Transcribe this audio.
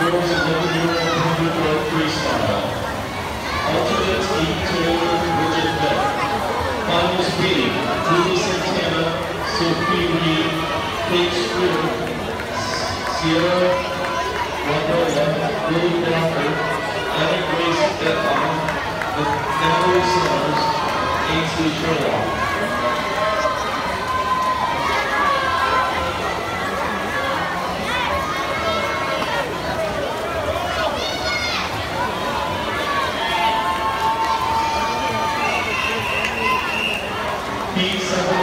girls 11-year-old freestyle. Alternates 8-year-old rigid vet. Finals B, Julie Santana, Sophie Reed, Kate Streeter, Sierra Wendell, Lily Walker, Anna Grace Detton, Natalie Summers, Ainsley Sherlock. Heat 7